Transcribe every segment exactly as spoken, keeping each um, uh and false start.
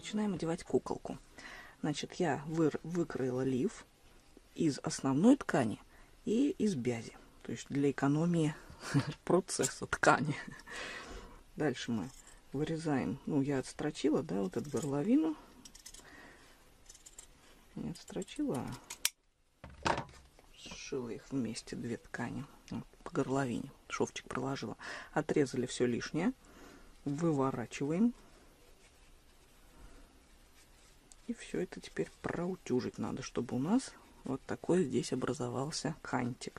начинаем одевать куколку. Значит, я вы, выкроила лиф из основной ткани и из бязи. То есть для экономии процесса ткани. Дальше мы вырезаем. Ну, я отстрочила, да, вот эту горловину. Не отстрочила, а сшила их вместе, две ткани. Вот, по горловине. Шовчик проложила. Отрезали все лишнее. Выворачиваем. И все это теперь проутюжить надо, чтобы у нас вот такой здесь образовался кантик.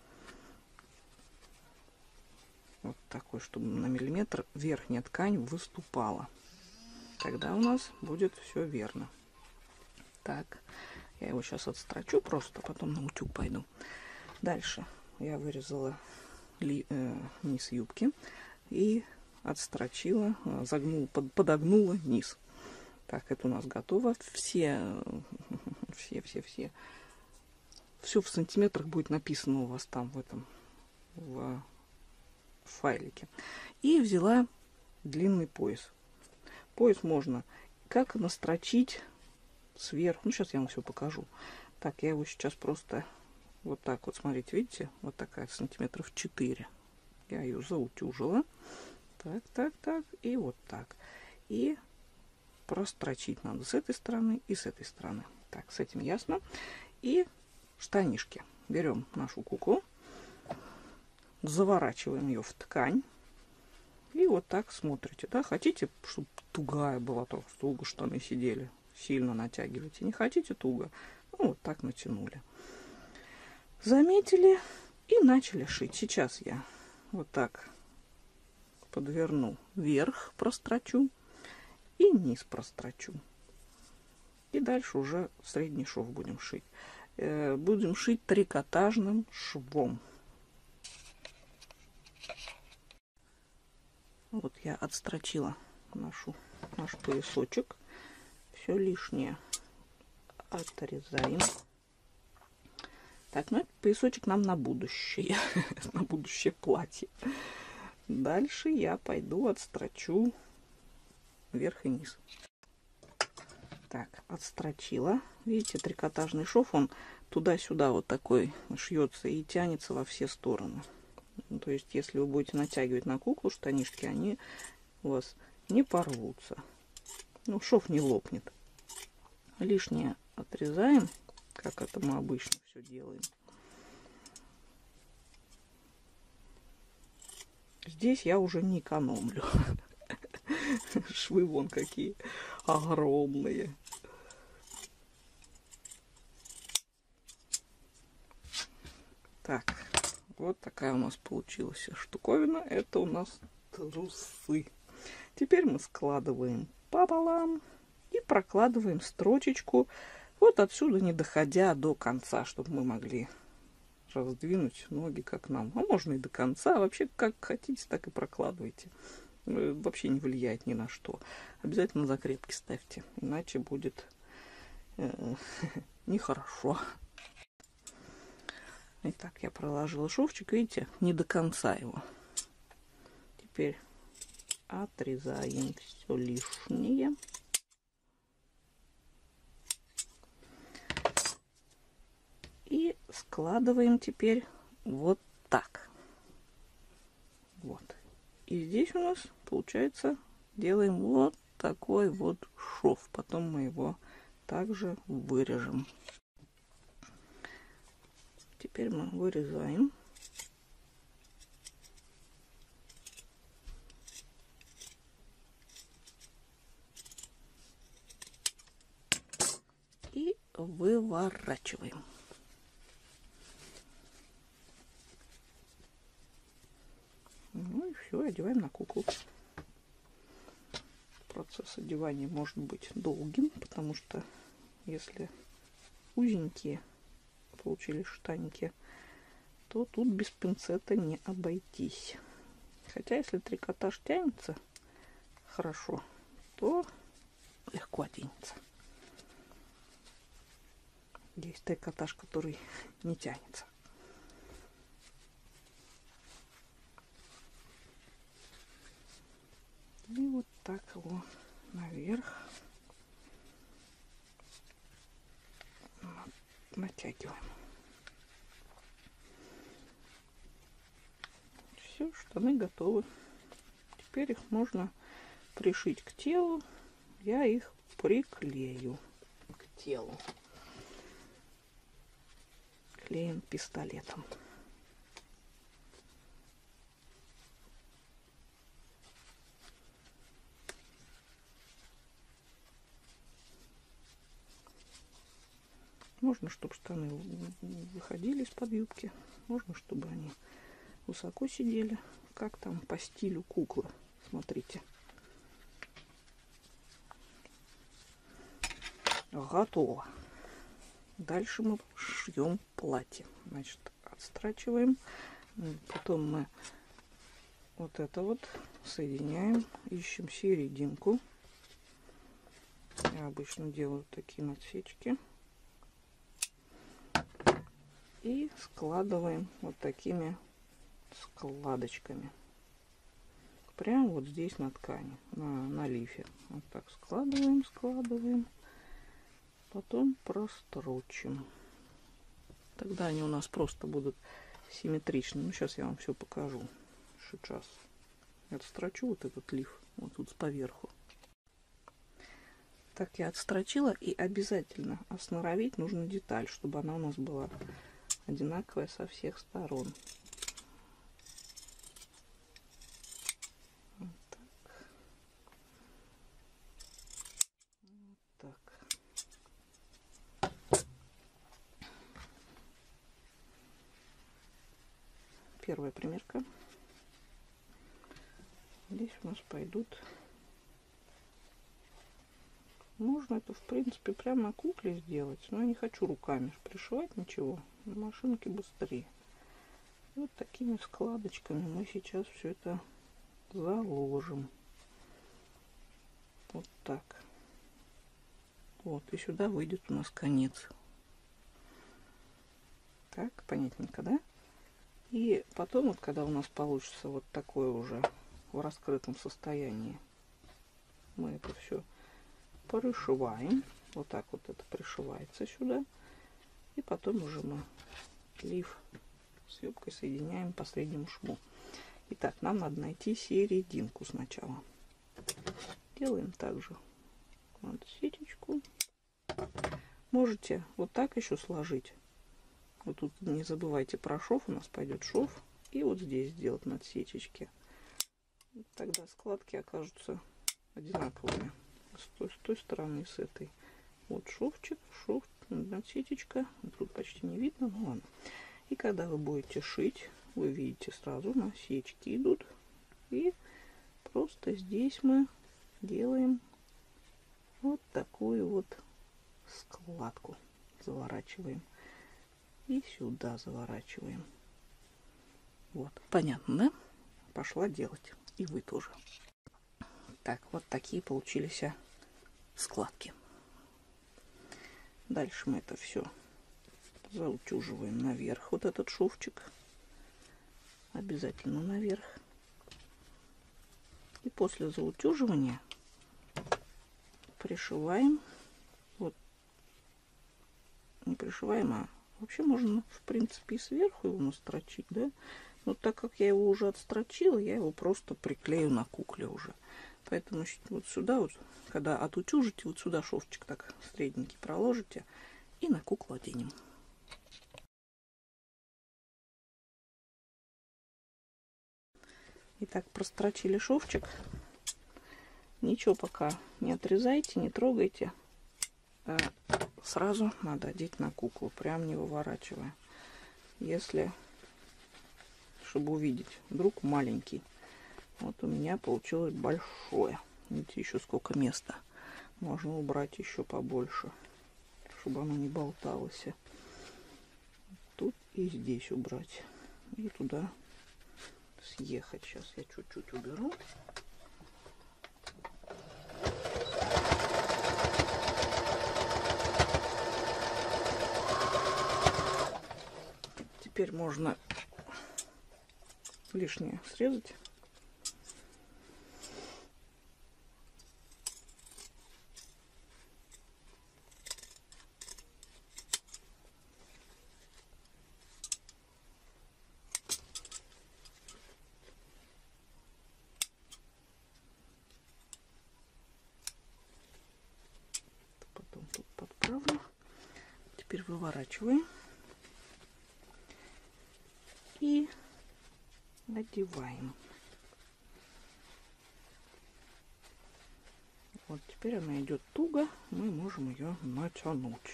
Вот такой, чтобы на миллиметр верхняя ткань выступала. Тогда у нас будет все верно. Так, я его сейчас отстрочу просто, потом на утюг пойду. Дальше я вырезала ли, э, низ юбки и отстрочила, загнула, под, подогнула низ. Так, это у нас готово. Все, все, все, все. Все в сантиметрах будет написано у вас там в этом, в файлике. И взяла длинный пояс. Пояс можно как настрочить сверху. Ну, сейчас я вам все покажу. Так, я его сейчас просто вот так вот, смотрите, видите? Вот такая, сантиметров четыре. Я ее заутюжила. Так, так, так. И вот так. И прострочить надо с этой стороны и с этой стороны. Так, с этим ясно. И штанишки. Берем нашу куклу, заворачиваем ее в ткань. И вот так смотрите. Да? Хотите, чтобы тугая была, то туго штаны сидели. Сильно натягивайте. Не хотите туго. Ну, вот так натянули. Заметили и начали шить. Сейчас я вот так подверну вверх, прострочу. И низ прострочу. И дальше уже средний шов будем шить. Э, будем шить трикотажным швом. Вот я отстрочила нашу, наш поясочек. Все лишнее отрезаем. Так, ну этот поясочек нам на будущее. На будущее платье. Дальше я пойду отстрочу вверх и низ. Так, отстрочила. Видите, трикотажный шов, он туда-сюда вот такой шьется и тянется во все стороны. Ну, то есть, если вы будете натягивать на куклу штанишки, они у вас не порвутся. Ну, шов не лопнет. Лишнее отрезаем, как это мы обычно все делаем. Здесь я уже не экономлю. Швы вон какие огромные. Так, вот такая у нас получилась штуковина. Это у нас трусы. Теперь мы складываем пополам и прокладываем строчечку вот отсюда, не доходя до конца, чтобы мы могли раздвинуть ноги как нам. А можно и до конца. Вообще, как хотите, так и прокладывайте. Вообще не влияет ни на что. Обязательно закрепки ставьте, иначе будет э, нехорошо. Итак, я проложила шовчик, видите, не до конца его. Теперь отрезаем все лишнее. И складываем теперь вот так. Вот. И здесь у нас, получается, делаем вот такой вот шов. Потом мы его также вырежем. Теперь мы вырезаем. И выворачиваем. Ну и все, одеваем на куклу. Процесс одевания может быть долгим, потому что если узенькие получились штаники, то тут без пинцета не обойтись. Хотя если трикотаж тянется хорошо, то легко оденется. Есть трикотаж, который не тянется. И вот так его наверх натягиваем. Все, штаны готовы. Теперь их можно пришить к телу. Я их приклею к телу клеем пистолетом. Можно, чтобы штаны выходили из-под юбки. Можно, чтобы они высоко сидели. Как там по стилю куклы. Смотрите. Готово. Дальше мы шьем платье. Значит, отстрачиваем. Потом мы вот это вот соединяем. Ищем серединку. Я обычно делаю такие надсечки. И складываем вот такими складочками. Прямо вот здесь на ткани, на, на лифе. Вот так складываем, складываем. Потом прострочим. Тогда они у нас просто будут симметричны. Ну, сейчас я вам все покажу. Сейчас отстрочу вот этот лиф. Вот тут поверху. Так я отстрочила. И обязательно осноровить нужно деталь, чтобы она у нас была одинаковая со всех сторон. Вот так. Вот так. Первая примерка. Здесь у нас пойдут. Можно это, в принципе, прямо на кукле сделать, но я не хочу руками пришивать ничего. На машинке быстрее. И вот такими складочками мы сейчас все это заложим. Вот так. Вот, и сюда выйдет у нас конец. Так, понятненько, да? И потом, вот когда у нас получится вот такое уже в раскрытом состоянии, мы это все пришиваем. Вот так вот это пришивается сюда. И потом уже мы лиф с юбкой соединяем по среднему шву. Итак, нам надо найти серединку сначала. Делаем также вот сетечку. Можете вот так еще сложить. Вот тут не забывайте про шов. У нас пойдет шов. И вот здесь сделать надсечечки. Тогда складки окажутся одинаковыми. С той, с той стороны, с этой. Вот шовчик, шов, надсетечка. Тут почти не видно, ну ладно. И когда вы будете шить, вы видите сразу насечки идут. И просто здесь мы делаем вот такую вот складку. Заворачиваем. И сюда заворачиваем. Вот. Понятно, да? Пошла делать. И вы тоже. Так, вот такие получились складки. Дальше мы это все заутюживаем наверх. Вот этот шовчик. Обязательно наверх. И после заутюживания пришиваем. Вот. Не пришиваем, а вообще можно, в принципе, и сверху его настрочить, да? Но так как я его уже отстрочила, я его просто приклею на кукле уже. Поэтому вот сюда вот, когда отутюжите, вот сюда шовчик так средненький проложите и на куклу оденем. Итак, прострочили шовчик. Ничего пока не отрезайте, не трогайте. А сразу надо одеть на куклу, прям не выворачивая. Если, чтобы увидеть, вдруг маленький. Вот у меня получилось большое. Видите, еще сколько места. Можно убрать еще побольше, чтобы оно не болталось. Тут и здесь убрать. И туда съехать. Сейчас я чуть-чуть уберу. Теперь можно лишнее срезать. выворачиваем и надеваем. Вот теперь она идет туго, мы можем ее натянуть.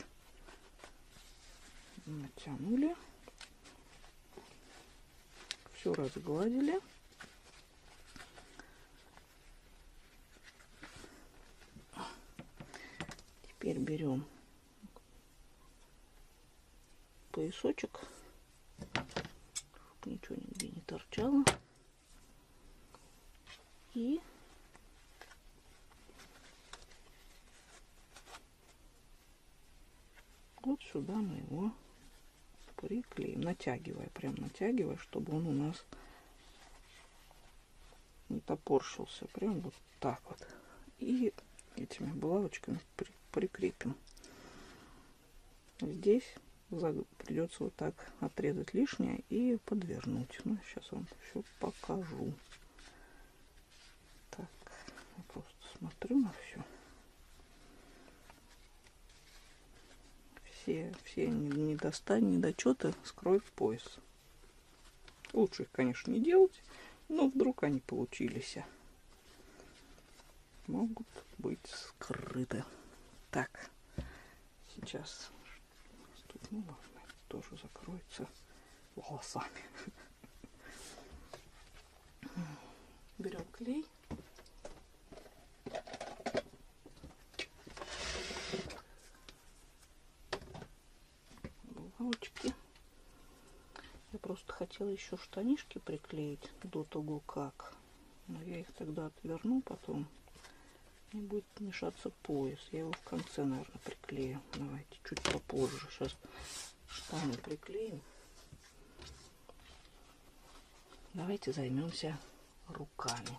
Натянули, все разгладили. Теперь берем поясочек, чтобы ничего нигде не торчало, и вот сюда мы его приклеим, натягивая, прям натягивая, чтобы он у нас не топорщился, прям вот так вот, и этими булавочками при, прикрепим. Здесь придется вот так отрезать лишнее и подвернуть. Ну, сейчас вам все покажу. Так, я просто смотрю на все. Все, все недостания, недочеты скроют пояс. Лучше их, конечно, не делать, но вдруг они получились. Могут быть скрыты. Так, сейчас тут, ну ладно, это тоже закроется волосами. Берем клей. Булавочки. Я просто хотела еще штанишки приклеить до того как. Но я их тогда отверну потом. Не будет мешаться пояс. Я его в конце, наверное, приклею. Давайте чуть попозже. Сейчас штаны приклеим. Давайте займемся руками.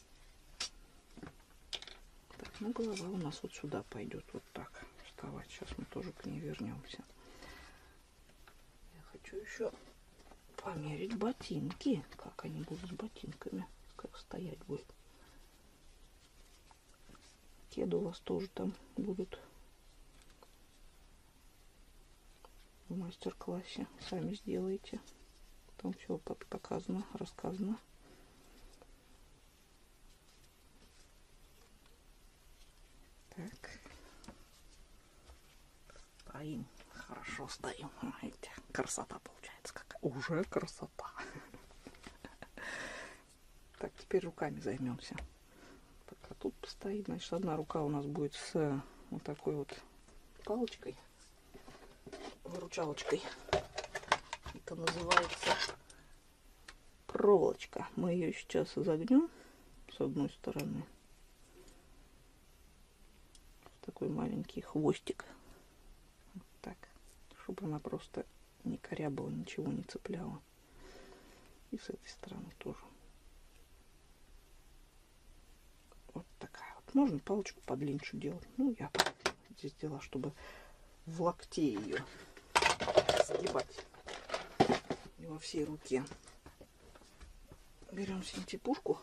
Так, ну голова у нас вот сюда пойдет. Вот так вставать. Сейчас мы тоже к ней вернемся. Я хочу еще померить ботинки. Как они будут с ботинками. Как стоять будет. Кеды у вас тоже там будут в мастер-классе. Сами сделаете. Там все показано, рассказано. Так. Стоим. Хорошо стоим. Видите, красота получается. Какая. Уже красота. Так, теперь руками займемся. Пока тут стоит, значит, одна рука у нас будет с вот такой вот палочкой, выручалочкой. Это называется проволочка. Мы ее сейчас загнем с одной стороны. Такой маленький хвостик. Вот так. Чтобы она просто не корябала, ничего не цепляла. И с этой стороны тоже. Вот такая вот. Можно палочку подлиннее делать. Ну, я здесь сделала, чтобы в локте ее сгибать. И во всей руке. Берем синтепушку.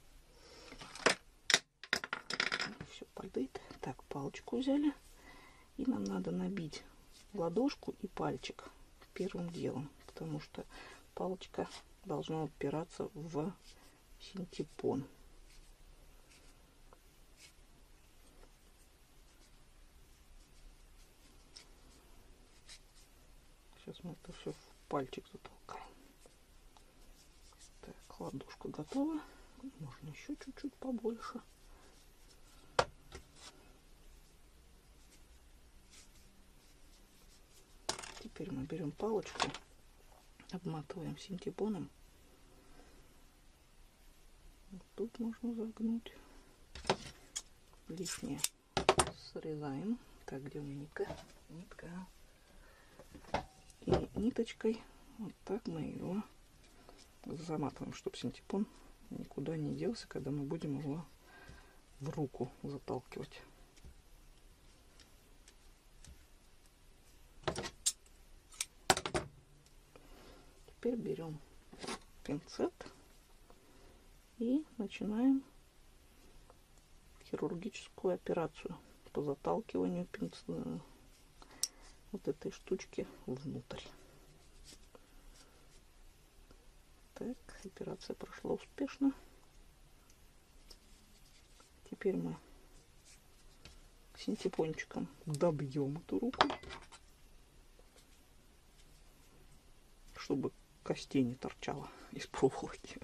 Все падает. Так, палочку взяли. И нам надо набить ладошку и пальчик первым делом. Потому что палочка должна упираться в синтепон. Сейчас мы это все в пальчик затолкаем. Так, ладошка готова. Можно еще чуть-чуть побольше. Теперь мы берем палочку, обматываем синтепоном. Вот тут можно загнуть. Лишнее срезаем. Так, где у меня нитка? Нитка. И ниточкой вот так мы его заматываем, чтобы синтепон никуда не делся, когда мы будем его в руку заталкивать. Теперь берем пинцет и начинаем хирургическую операцию по заталкиванию пинцета, вот этой штучки внутрь. Так, операция прошла успешно. Теперь мы синтепончиком добьем эту руку, чтобы костей не торчало из проволоки.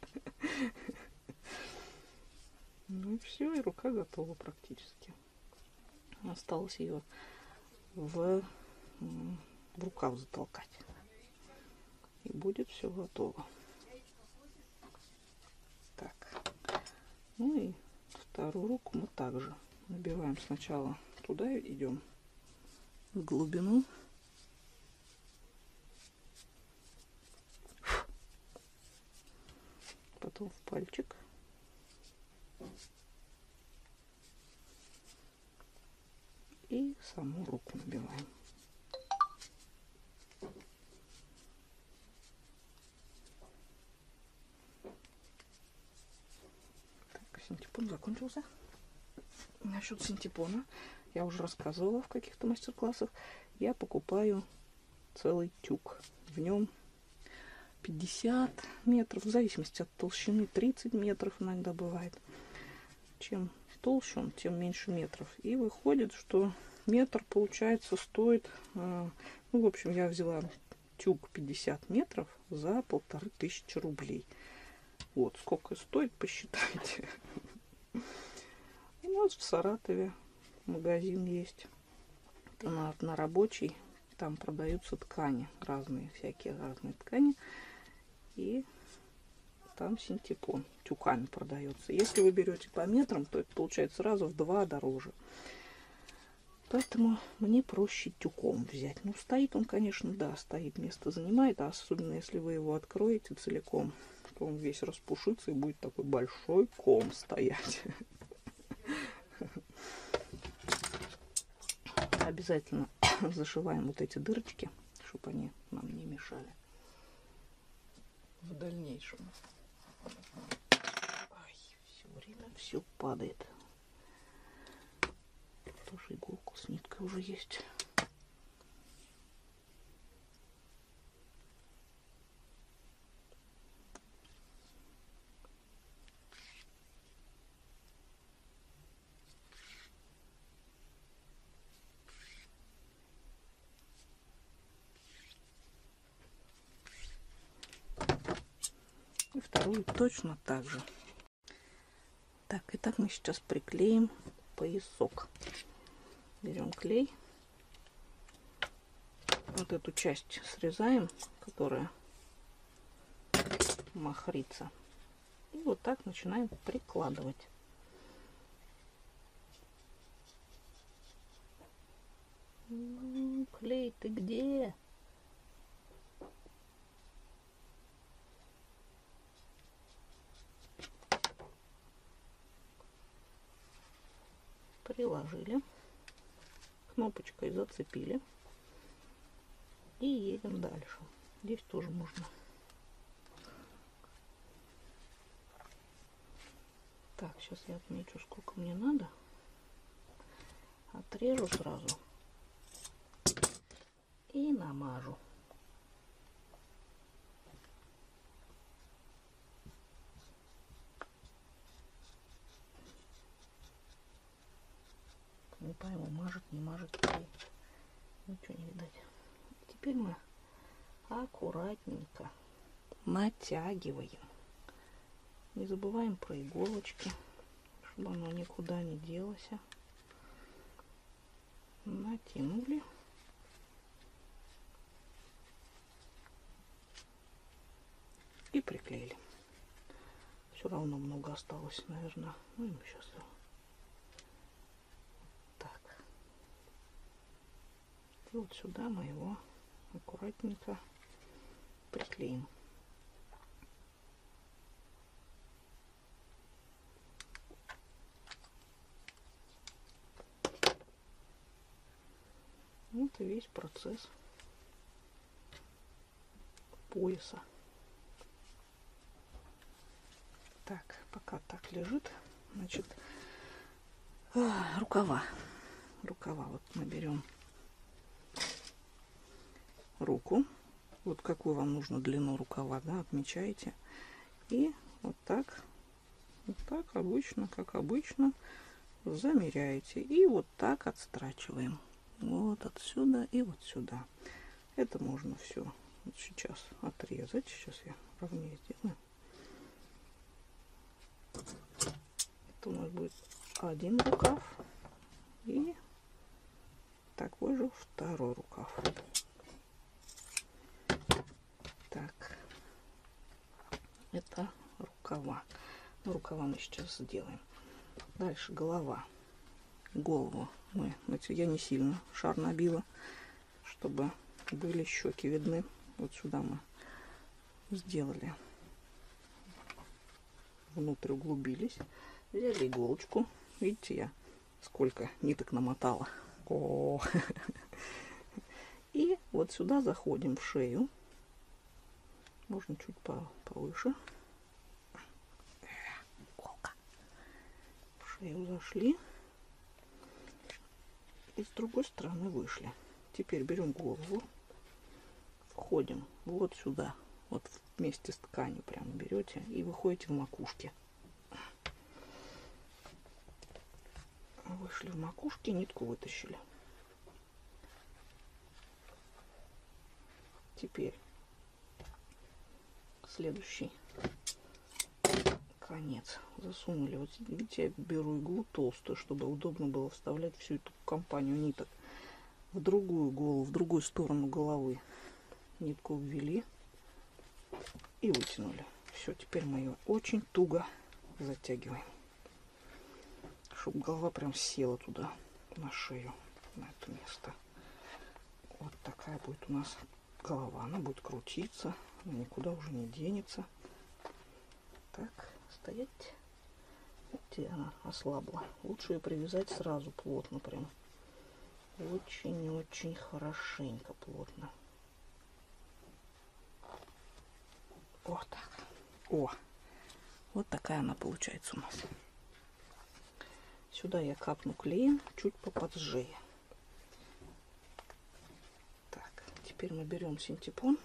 Ну и все, и рука готова практически. Осталось ее в, в рукав затолкать. И будет все готово. Так. Ну и вторую руку мы также набиваем сначала туда, идем в глубину. Потом в пальчик. И саму руку набиваем. Так, синтепон закончился. Насчет синтепона я уже рассказывала в каких-то мастер-классах. Я покупаю целый тюк. В нем пятьдесят метров, в зависимости от толщины, тридцать метров иногда бывает. Чем толще он, тем меньше метров. И выходит, что метр, получается, стоит, ну, в общем, я взяла тюк пятьдесят метров за полторы тысячи рублей. Вот, сколько стоит, посчитайте. У нас в Саратове магазин есть. На, на рабочий. Там продаются ткани, разные, всякие разные ткани. И там синтепон тюками продается. Если вы берете по метрам, то это получается сразу в два дороже. Поэтому мне проще тюком взять. Ну, стоит он, конечно, да, стоит, место занимает. А особенно, если вы его откроете целиком, то он весь распушится и будет такой большой ком стоять. Обязательно зашиваем вот эти дырочки, чтобы они нам не мешали в дальнейшем. Ай, все время все падает. Тоже иголку с ниткой уже есть. И вторую точно так же. Так, и так мы сейчас приклеим поясок. Берем клей. Вот эту часть срезаем, которая махрится. И вот так начинаем прикладывать. Ну, клей, ты где? Приложили, кнопочкой зацепили и едем дальше. Здесь тоже можно. Так, сейчас я отмечу, сколько мне надо. Отрежу сразу и намажу. Не пойму, мажет, не мажет, ничего не видать. Теперь мы аккуратненько натягиваем. Не забываем про иголочки, чтобы оно никуда не делось. Натянули. И приклеили. Все равно много осталось, наверное. Ну и сейчас так. И вот сюда мы его аккуратненько приклеим. Вот и весь процесс пояса. Так, пока так лежит, значит, рукава. Рукава вот наберем руку. Вот какую вам нужно длину рукава, да, отмечаете. И вот так, вот так обычно, как обычно, замеряете. И вот так отстрачиваем. Вот отсюда и вот сюда. Это можно все вот сейчас отрезать. Сейчас я ровнее сделаю. Это у нас будет один рукав. И такой же второй рукав. Так, это рукава. Ну, рукава мы сейчас сделаем. Дальше голова. Голову мы, я не сильно шар набила, чтобы были щеки видны. Вот сюда мы сделали, внутрь углубились, взяли иголочку. Видите, я сколько ниток намотала. О! И вот сюда заходим в шею. Можно чуть повыше. Иголка. В шею зашли. И с другой стороны вышли. Теперь берем голову. Входим вот сюда. Вот вместе с тканью прямо берете. И выходите в макушке. Вышли в макушке, нитку вытащили. Теперь следующий конец засунули. Вот видите, я беру иглу толстую, чтобы удобно было вставлять всю эту компанию ниток в другую голову, в другую сторону головы. Нитку ввели и вытянули. Все, теперь мы ее очень туго затягиваем, чтобы голова прям села туда, на шею, на это место. Вот такая будет у нас голова. Она будет крутиться, она никуда уже не денется. Так, стоять. Где она ослабла? Лучше ее привязать сразу плотно, прям. Очень-очень хорошенько плотно. Вот так. О! Вот такая она получается у нас. Сюда я капну клеем чуть поподжее. Так, теперь мы берем синтепон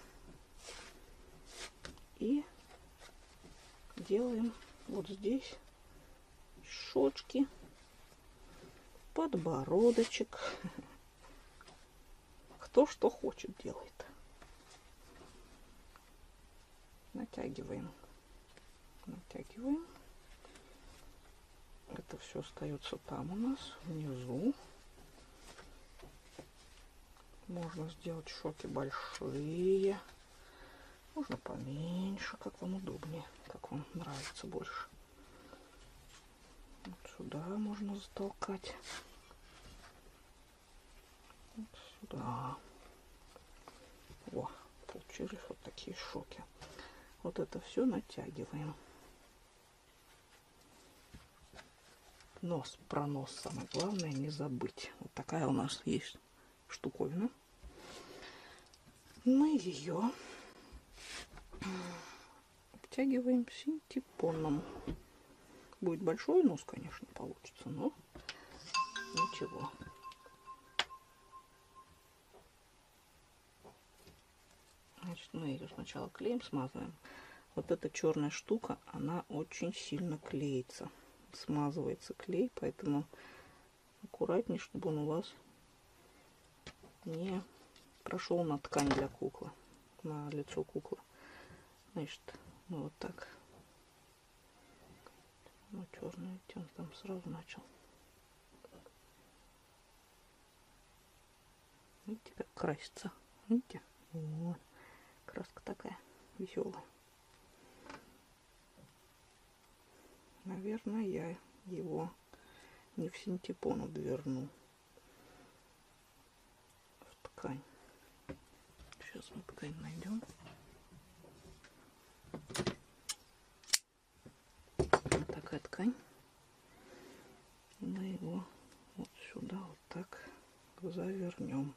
и делаем вот здесь щечки, подбородочек. Кто что хочет делает. Натягиваем. Натягиваем. Это все остается там у нас, внизу. Можно сделать щеки большие. Можно поменьше, как вам удобнее, как вам нравится больше. Вот сюда можно затолкать. Вот сюда. О, получились вот такие щеки. Вот это все натягиваем. Нос, про нос самое главное не забыть. Вот такая у нас есть штуковина. Мы ее обтягиваем синтепоном. Будет большой нос, конечно, получится, но ничего. Значит, мы ее сначала клеем смазываем. Вот эта черная штука, она очень сильно клеится. Смазывается клей, поэтому аккуратнее, чтобы он у вас не прошел на ткань для куклы, на лицо куклы. Значит, мы вот так. Ну, черный оттенок там сразу начал. Видите, как красится. Видите? Вот. Краска такая веселая. Наверное, я его не в синтепон обверну, в ткань. Сейчас мы ткань найдем. Вот такая ткань. Мы его вот сюда вот так завернем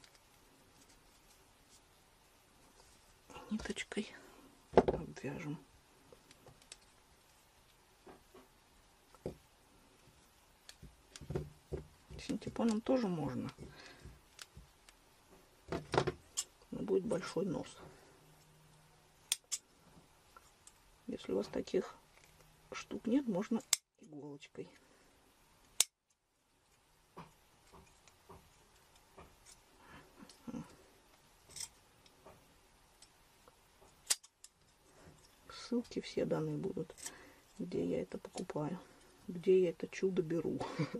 ниточкой, обвяжем. Синтепоном тоже можно, но будет большой нос. Если у вас таких штук нет, можно иголочкой. Ссылки все даны будут, где я это покупаю, где я это чудо беру.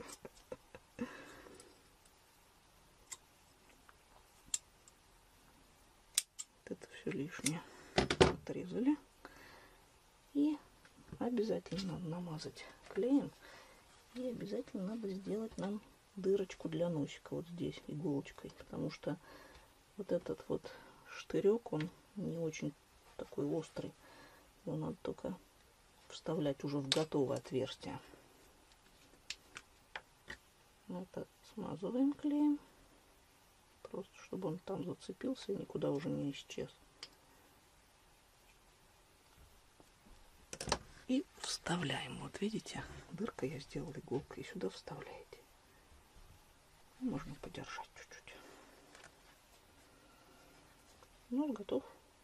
Это все лишнее отрезали. И обязательно надо намазать клеем. И обязательно надо сделать нам дырочку для носика вот здесь иголочкой. Потому что вот этот вот штырек, он не очень такой острый. Его надо только вставлять уже в готовое отверстие. Это смазываем клеем. Просто чтобы он там зацепился и никуда уже не исчез. И вставляем. Вот видите, дырка я сделала иголкой. И сюда вставляете. Можно подержать чуть-чуть. Ну, готов.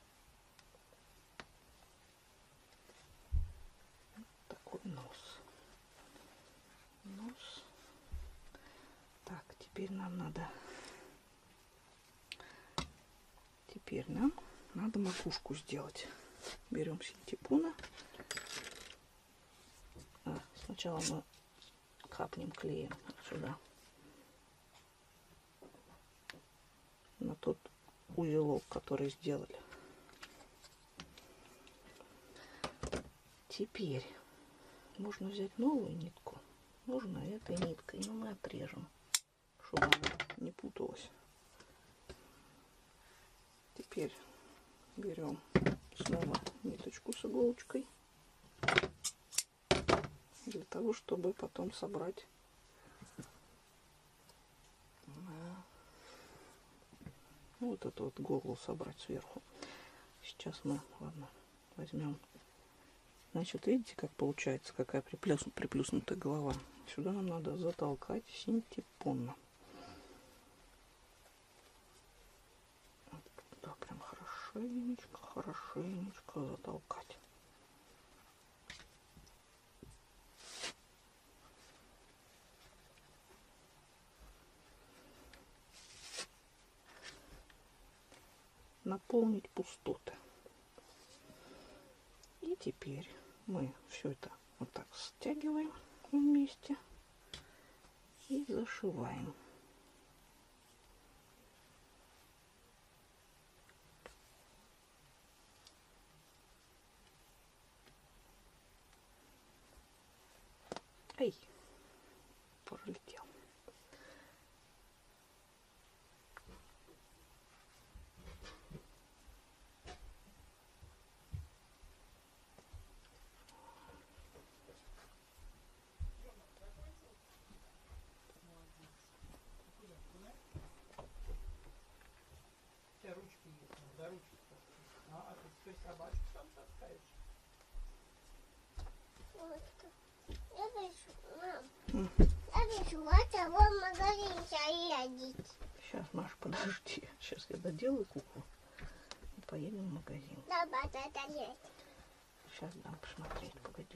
Вот такой нос. Нос. Так, теперь нам надо... Теперь нам надо макушку сделать. Берем синтепона. А, сначала мы капнем клеем сюда. На тот узелок, который сделали. Теперь можно взять новую нитку. Можно этой ниткой, но мы отрежем, чтобы она не путалась. Теперь берем снова ниточку с иголочкой для того, чтобы потом собрать ну, вот эту вот голову собрать сверху. Сейчас мы, ладно, возьмем. Значит, видите, как получается, какая приплюс, приплюснутая голова. Сюда нам надо затолкать синтепон. Да, прям хорошенечко, хорошенечко затолкать. Наполнить пустоты. И теперь мы все это вот так стягиваем вместе и зашиваем. Эй, пролетел. Ручки есть, да, ручки. А, а ты свою собачку там таскаешь? Я хочу, мам. Я хочу вот а вон магазин ходить. Сейчас, Маша, подожди. Сейчас я доделаю куклу и поедем в магазин. Да, да, да, да. Сейчас дам посмотреть, погоди.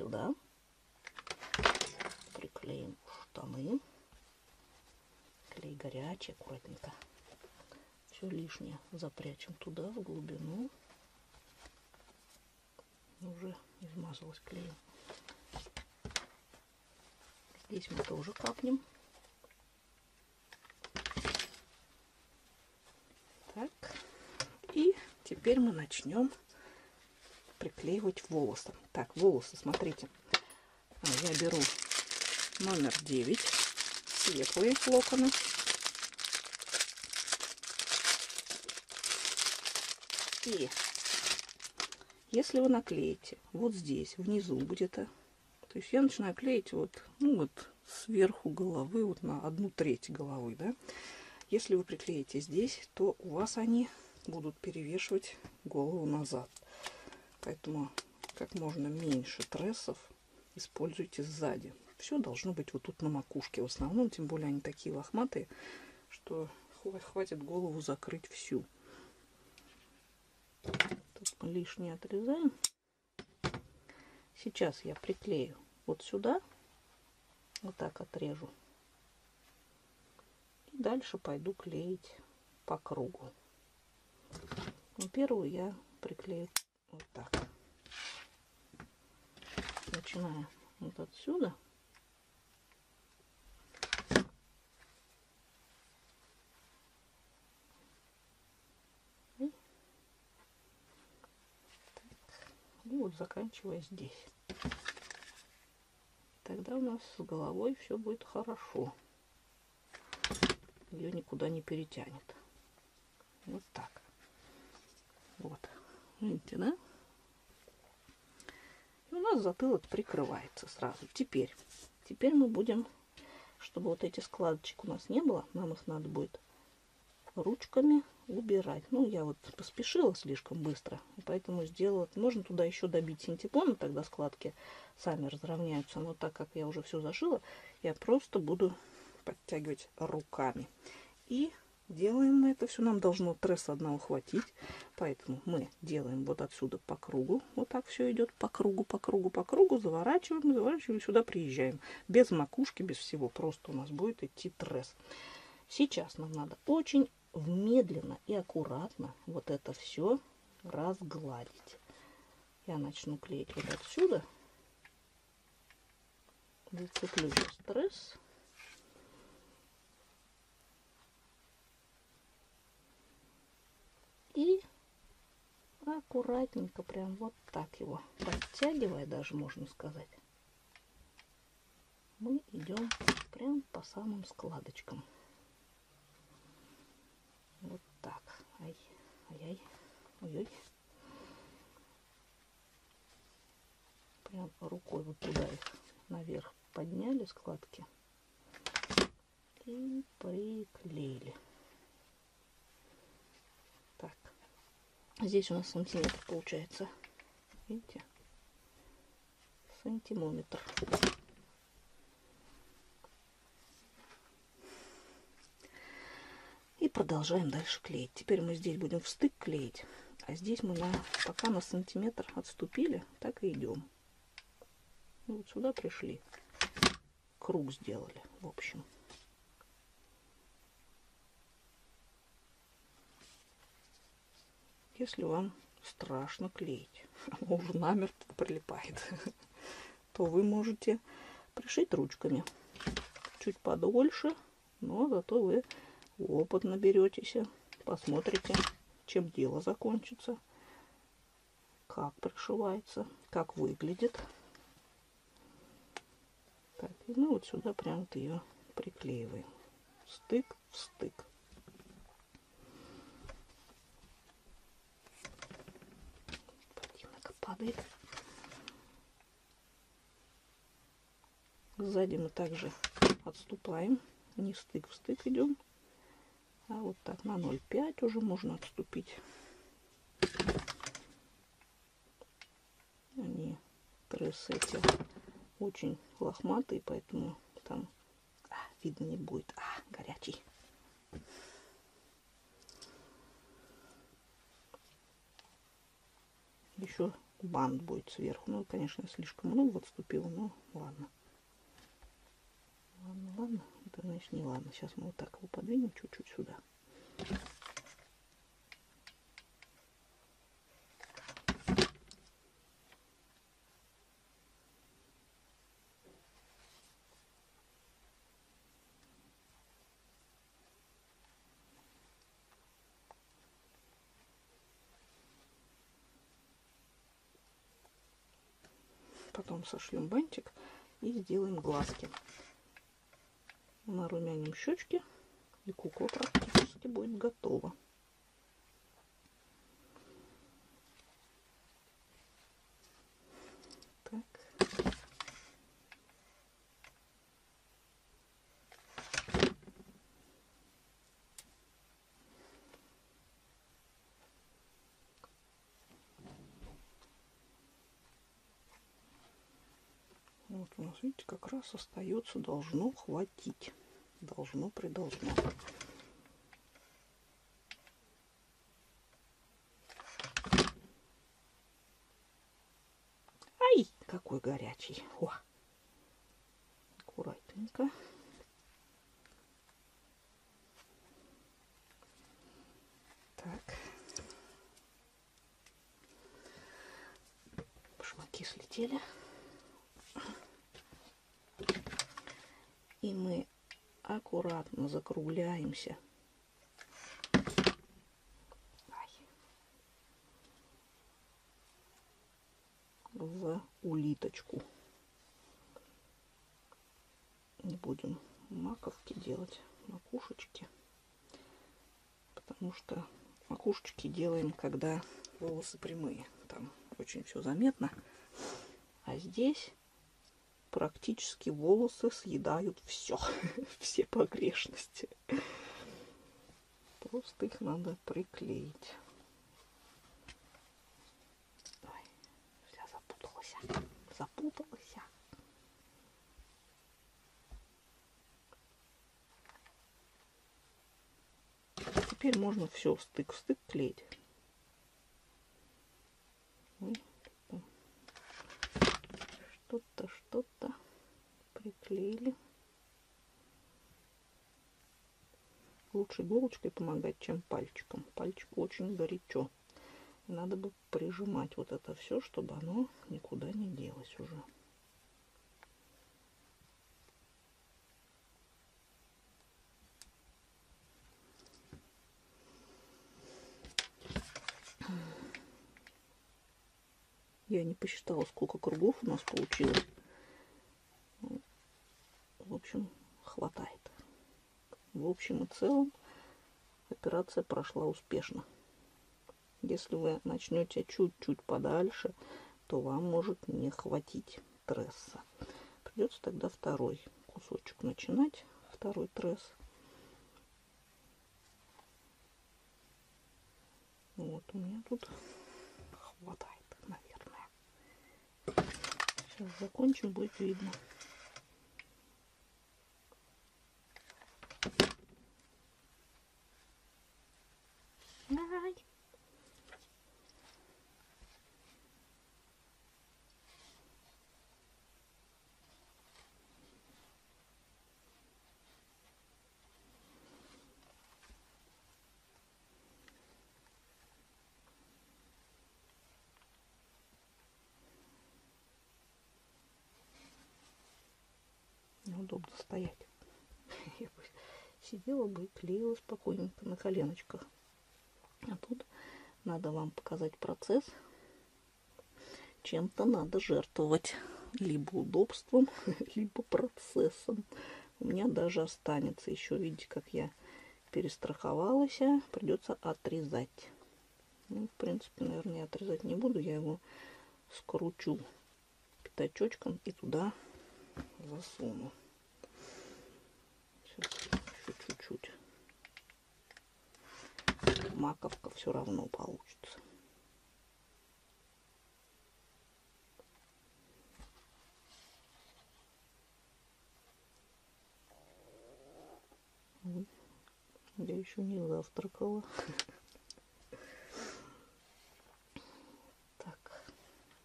сюда. Приклеим штаны. Клей горячий, аккуратненько. Все лишнее запрячем туда, в глубину. Уже измазалась клеем. Здесь мы тоже капнем. Так. И теперь мы начнем приклеивать волосы. Так, волосы, смотрите. Я беру номер девять. Светлые локоны. И если вы наклеите вот здесь, внизу где-то, то есть я начинаю клеить вот, ну вот сверху головы, вот на одну треть головы, да. Если вы приклеите здесь, то у вас они будут перевешивать голову назад. Поэтому как можно меньше трессов используйте сзади. Все должно быть вот тут на макушке в основном, тем более они такие лохматые, что хватит голову закрыть всю. Тут мы лишнее отрезаем. Сейчас я приклею вот сюда, вот так отрежу. И дальше пойду клеить по кругу. Но первую я приклею вот так. Начиная вот отсюда. И вот заканчивая здесь. Тогда у нас с головой все будет хорошо. Ее никуда не перетянет. Вот так. Вот. Видите, да? И у нас затылок прикрывается сразу. Теперь, теперь мы будем, чтобы вот эти складочек у нас не было, нам их надо будет ручками убирать. Ну, я вот поспешила слишком быстро, поэтому сделала. Можно туда еще добить синтепона, тогда складки сами разровняются. Но так как я уже все зашила, я просто буду подтягивать руками. И делаем мы это все. Нам должно тресса одного хватить. Поэтому мы делаем вот отсюда по кругу. Вот так все идет по кругу, по кругу, по кругу. Заворачиваем, заворачиваем, сюда приезжаем. Без макушки, без всего. Просто у нас будет идти тресс. Сейчас нам надо очень медленно и аккуратно вот это все разгладить. Я начну клеить вот отсюда. Зацеплю стресс. И аккуратненько, прям вот так его подтягивая, даже можно сказать, мы идем прям по самым складочкам. Вот так. Ай, ай, ой, ой. Прям рукой вот туда их наверх подняли складки и приклеили. Так. Здесь у нас сантиметр получается. Видите? Сантиметр. И продолжаем дальше клеить. Теперь мы здесь будем в стык клеить. А здесь мы на, пока на сантиметр отступили, так и идем. Вот сюда пришли. Круг сделали, в общем. Если вам страшно клеить, уже намертво прилипает, то вы можете пришить ручками. Чуть подольше, но зато вы опыт наберетесь, посмотрите, чем дело закончится, как пришивается, как выглядит. Так, и мы вот сюда прям вот ее приклеиваем. Стык в стык. Ботинок падает. Сзади мы также отступаем. Не стык в стык идем. А вот так на ноль пять уже можно отступить. Они трессы эти очень лохматые, поэтому там а, видно не будет. А, горячий. Еще бант будет сверху. Ну, конечно, слишком много отступило, но ладно. Ладно, ладно. Это значит не ладно. Сейчас мы вот так его подвинем чуть-чуть сюда. Потом сошьем бантик и сделаем глазки. Нарумяним щечки, и кукла практически будет готова. Так. Вот у нас, видите, как раз остается, должно хватить. Должно, придолжно. Ай, какой горячий. О! Аккуратненько. Так. Башмаки слетели. И мы аккуратно закругляемся. Ай. В улиточку. Не будем маковки делать, макушечки. Потому что макушечки делаем, когда волосы прямые. Там очень все заметно. А здесь практически волосы съедают все. Все погрешности. Просто их надо приклеить. Ой, вся запуталась. Запуталась. Теперь можно все стык в стык клеить. Что-то, что-то приклеили. Лучше иголочкой помогать, чем пальчиком. Пальчику очень горячо. Надо бы прижимать вот это все, чтобы оно никуда не делось уже. Я не посчитала, сколько кругов у нас получилось. В общем, хватает. В общем и целом операция прошла успешно. Если вы начнете чуть-чуть подальше, то вам может не хватить тресса. Придется тогда второй кусочек начинать, второй тресс. Вот у меня тут хватает, наверное. Сейчас закончим, будет видно. Ай. Неудобно стоять. Я бы сидела бы и клеила спокойненько на коленочках. А тут надо вам показать процесс. Чем-то надо жертвовать. Либо удобством, либо процессом. У меня даже останется еще, видите, как я перестраховалась. Придется отрезать. Ну, в принципе, наверное, я отрезать не буду. Я его скручу пятачочком и туда засуну. Сейчас еще чуть-чуть. Маковка все равно получится. Я еще не завтракала. Так,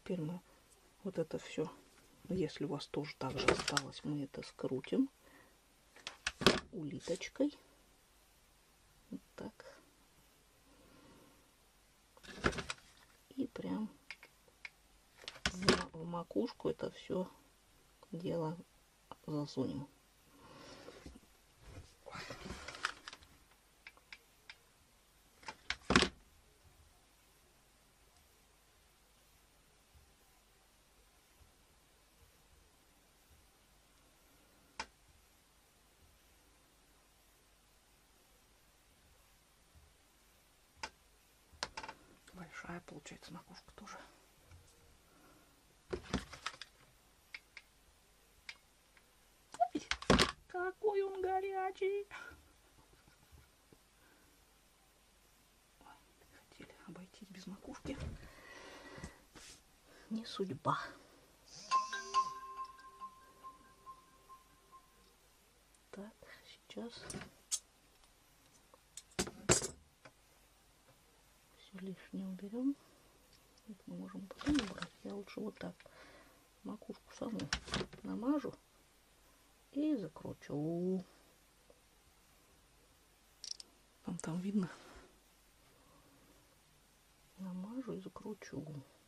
теперь мы вот это все, если у вас тоже так же осталось, мы это скрутим улиточкой. Вот так. И прям в макушку это все дело засунем. Большая получается макушка тоже. Ой, какой он горячий! Ой, хотели обойтись без макушки. Не судьба. Так, сейчас все лишнее уберем. Это мы можем потом убрать. Я лучше вот так макушку саму намажу и закручу. Вам там видно? Намажу и закручу.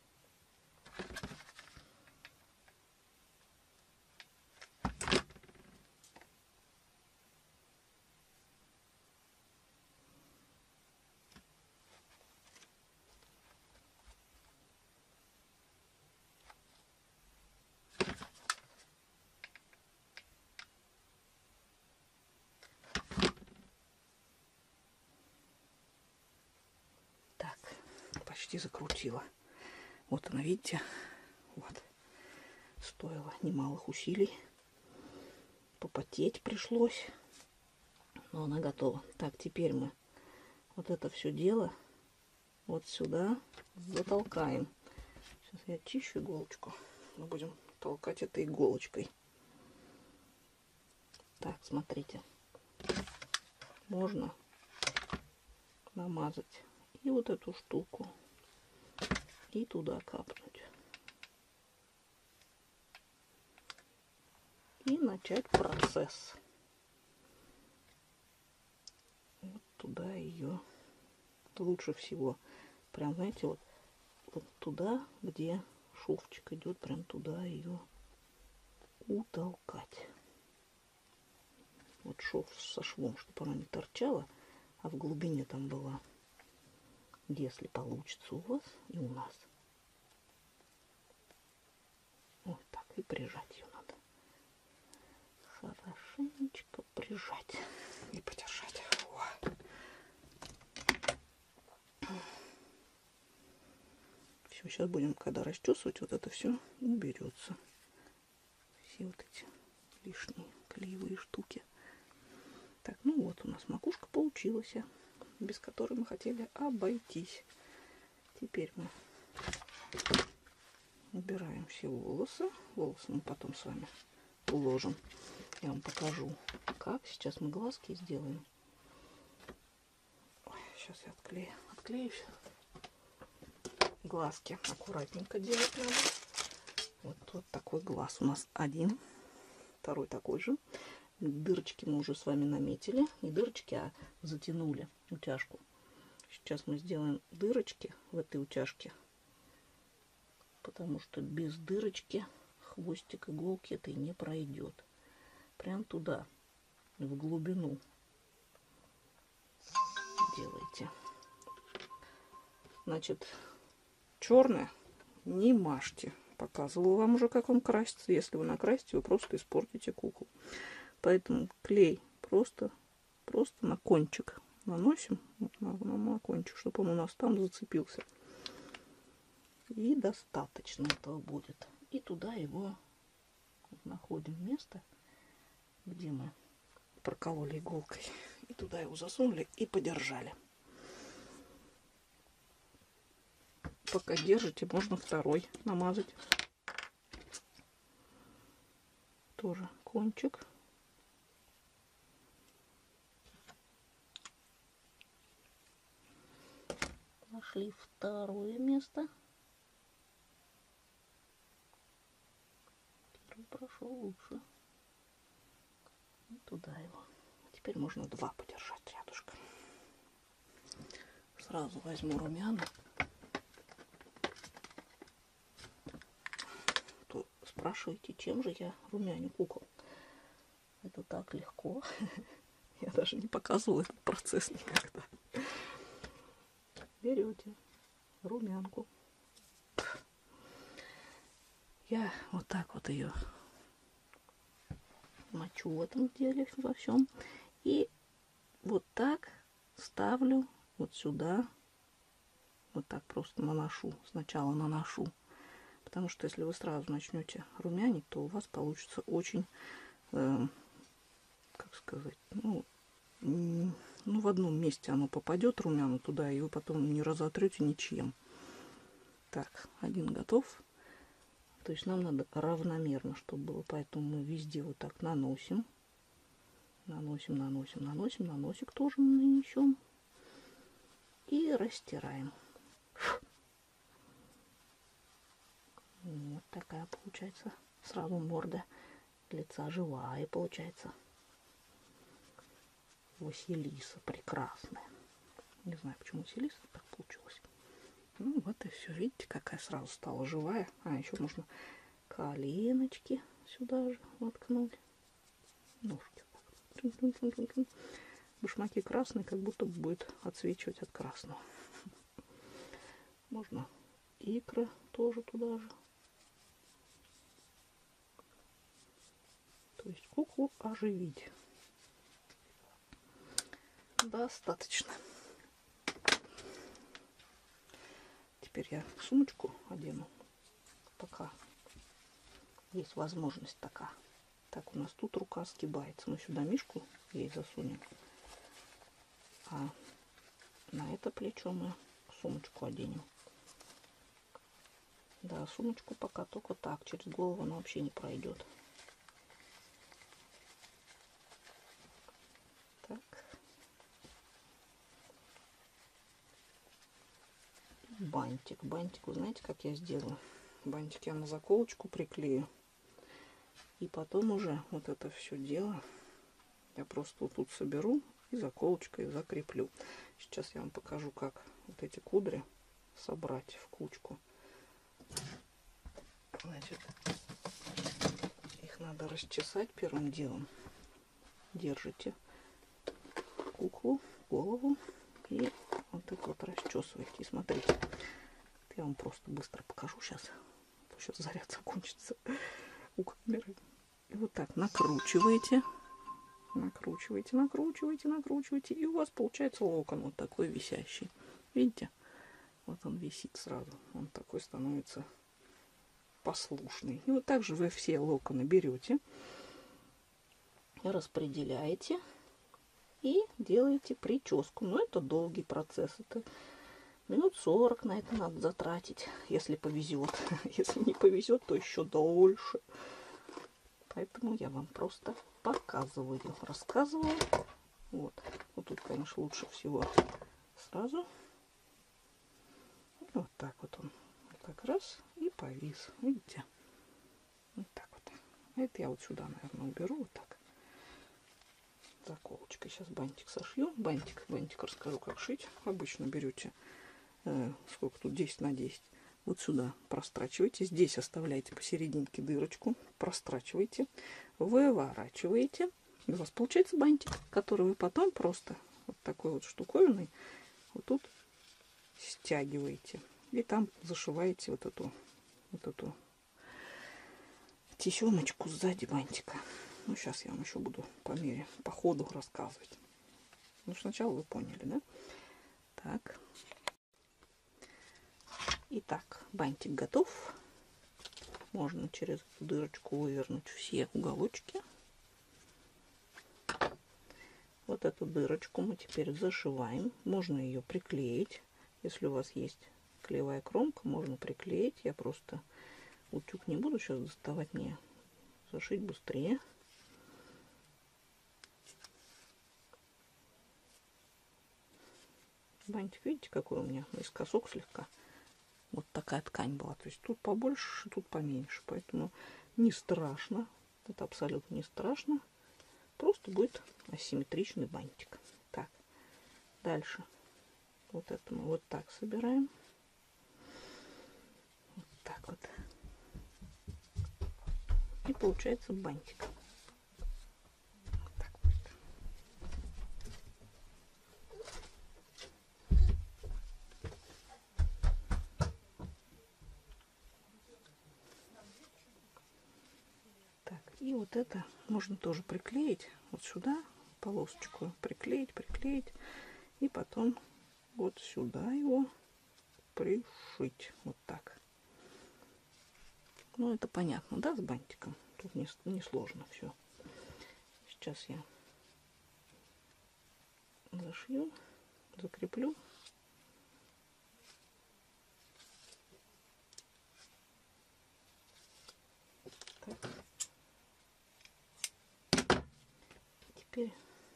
Почти закрутила. Вот она, видите, вот, стоило немалых усилий, попотеть пришлось, но она готова. Так, теперь мы вот это все дело вот сюда затолкаем. Сейчас я очищу иголочку, мы будем толкать этой иголочкой. Так, смотрите, можно намазать и вот эту штуку и туда капнуть. И начать процесс. Вот туда ее лучше всего. Прям, знаете, вот, вот туда, где шовчик идет, прям туда ее утолкать. Вот шов со швом, чтобы она не торчала, а в глубине там была. Если получится у вас и у нас. Вот так. И прижать ее надо. Хорошенечко прижать. И подержать. О. Все, сейчас будем, когда расчесывать, вот это все уберется. Все вот эти лишние клеевые штуки. Так, ну вот у нас макушка получилась, без которой мы хотели обойтись. Теперь мы убираем все волосы. Волосы мы потом с вами уложим. Я вам покажу, как. Сейчас мы глазки сделаем. Ой, сейчас я отклею. Отклеюсь. Глазки аккуратненько делать надо. Вот, вот такой глаз у нас один. Второй такой же. Дырочки мы уже с вами наметили. Не дырочки, а затянули утяжку. Сейчас мы сделаем дырочки в этой утяжке. Потому что без дырочки хвостик иголки этой не пройдет. Прям туда, в глубину делайте. Значит, черное не мажьте. Показывала вам уже, как он красится. Если вы накрасите, вы просто испортите куклу. Поэтому клей просто, просто на кончик наносим. На, на, на кончик, чтобы он у нас там зацепился. И достаточно этого будет. И туда его находим место, где мы прокололи иголкой. И туда его засунули и подержали. Пока держите, можно второй намазать. Тоже кончик. Нашли второе место. прошел лучше. И туда его. Теперь можно два подержать рядышком. Сразу возьму румяна. То спрашиваете, чем же я румяню кукол? Это так легко. Я даже не показывала этот процесс никогда. Берете румянку. Я вот так вот ее мочу в этом деле во всем. И вот так ставлю вот сюда. Вот так просто наношу. Сначала наношу. Потому что если вы сразу начнете румянить, то у вас получится очень, э, как сказать, ну, ну, в одном месте оно попадет, румяна, туда, и вы потом не разотрете ничем. Так, один готов. То есть нам надо равномерно, чтобы было. Поэтому мы везде вот так наносим. Наносим, наносим, наносим. На носик тоже мы нанесем. И растираем. Вот такая получается сразу морда лица живая получается. Василиса прекрасная. Не знаю, почему Василиса так получилось. Ну вот и все. Видите, какая сразу стала живая. А, еще можно коленочки сюда же воткнуть. Ножки. Башмаки красные, как будто будет отсвечивать от красного. Можно икры тоже туда же. То есть куклу оживить. Достаточно. Теперь я сумочку одену, пока есть возможность такая. Так, у нас тут рука сгибается. Мы сюда мишку ей засунем. А на это плечо мы сумочку оденем. Да, сумочку пока только так. Через голову она вообще не пройдет. Так. Бантик. Бантик, вы знаете, как я сделаю? Бантик я на заколочку приклею. И потом уже вот это все дело я просто вот тут соберу и заколочкой закреплю. Сейчас я вам покажу, как вот эти кудри собрать в кучку. Значит, их надо расчесать первым делом. Держите куклу, голову и вот так вот расчесываете. И смотрите, я вам просто быстро покажу сейчас. Сейчас заряд закончится у камеры. И вот так накручиваете, накручиваете, накручиваете, накручиваете. И у вас получается локон вот такой висящий. Видите? Вот он висит сразу. Он такой становится послушный. И вот так же вы все локоны берете, распределяете и делаете прическу. Но это долгий процесс. Это минут сорок на это надо затратить, если повезет. Если не повезет, то еще дольше. Поэтому я вам просто показываю, рассказываю. Вот. Вот тут, конечно, лучше всего сразу. Вот так вот он. Вот так раз и повис. Видите? Вот так вот. Это я вот сюда, наверное, уберу. Вот так. Заколочкой. Сейчас бантик сошью. Бантик, бантик расскажу, как шить. Обычно берете, э, сколько тут, десять на десять. Вот сюда прострачиваете. Здесь оставляете посерединке дырочку. Прострачиваете. Выворачиваете. И у вас получается бантик, который вы потом просто вот такой вот штуковиной вот тут стягиваете. И там зашиваете вот эту вот эту тесемочку сзади бантика. Ну, сейчас я вам еще буду по мере, по ходу рассказывать. Ну, сначала вы поняли, да? Так. Итак, бантик готов. Можно через эту дырочку вывернуть все уголочки. Вот эту дырочку мы теперь зашиваем. Можно ее приклеить. Если у вас есть клеевая кромка, можно приклеить. Я просто утюг не буду сейчас доставать, мне зашить быстрее. Бантик, видите, какой у меня наискосок слегка. Вот такая ткань была. То есть тут побольше, тут поменьше. Поэтому не страшно. Это абсолютно не страшно. Просто будет асимметричный бантик. Так, дальше. Вот это мы вот так собираем. Вот так вот. И получается бантик. Вот так вот. Так, и вот это можно тоже приклеить вот сюда, полосочку приклеить, приклеить, и потом вот сюда его пришить. Вот так. Ну, это понятно, да, с бантиком? Тут не, не сложно все. Сейчас я зашью, закреплю. Так. Теперь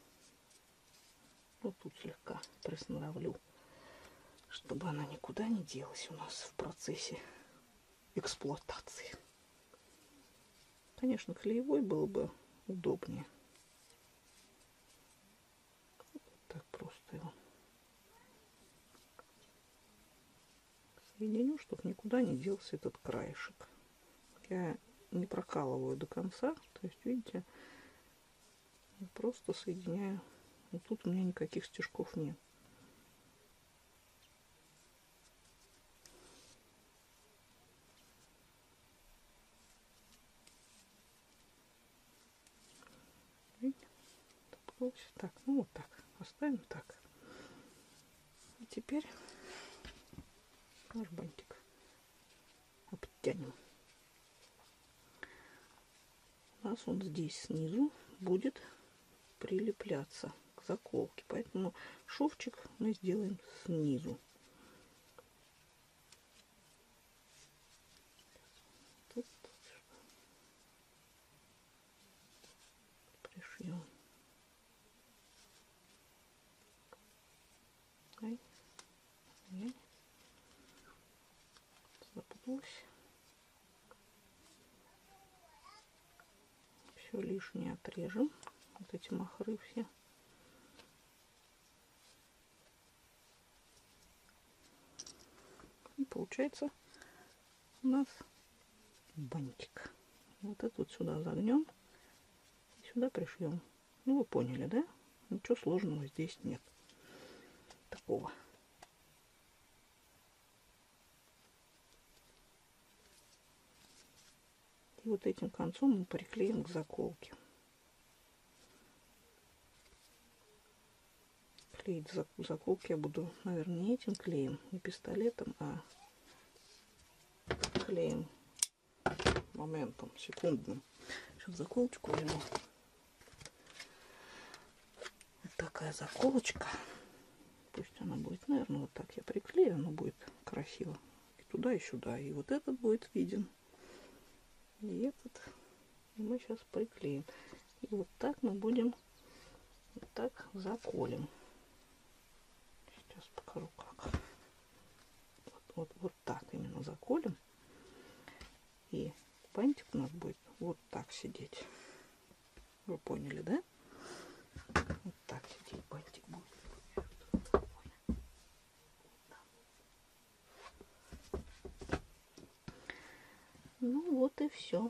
вот тут слегка присноровлю, чтобы она никуда не делась у нас в процессе эксплуатации. Конечно, клеевой было бы удобнее. Вот так просто его соединю, чтобы никуда не делся этот краешек. Я не прокалываю до конца, то есть, видите, я просто соединяю. И тут у меня никаких стежков нет. Так, ну вот так. Оставим так. И теперь наш бантик обтянем. У нас он здесь снизу будет прилепляться к заколке. Поэтому шовчик мы сделаем снизу. Тут пришьем. Ай, ай. Запуталась. Все лишнее отрежем. Вот эти махры все. И получается у нас бантик. Вот это вот сюда загнем. И сюда пришьем. Ну, вы поняли, да? Ничего сложного здесь нет. Такого. И вот этим концом мы приклеим к заколке. Клеить заколки я буду, наверное, не этим клеем, не пистолетом, а клеем моментом, секундным. Сейчас заколочку возьму. Вот такая заколочка. Пусть она будет, наверное, вот так я приклею, она будет красиво. И туда, и сюда. И вот этот будет виден. И этот. И мы сейчас приклеим. И вот так мы будем, вот так заколем. Сейчас покажу как. Вот, вот, вот так именно заколем. И бантик у нас будет вот так сидеть. Вы поняли, да? Вот так сидеть бантик будет. Ну вот и все.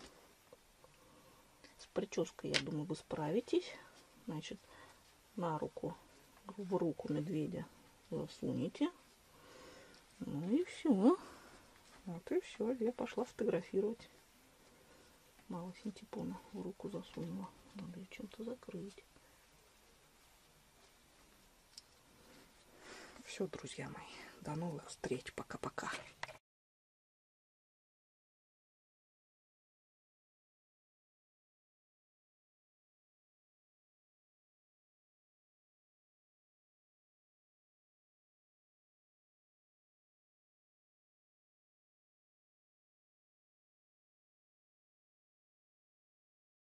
С прической, я думаю, вы справитесь. Значит, на руку, в руку медведя засунете. Ну и все. Вот и все. Я пошла фотографировать. Мало синтепона в руку засунула. Надо ее чем-то закрыть. Все, друзья мои. До новых встреч. Пока-пока.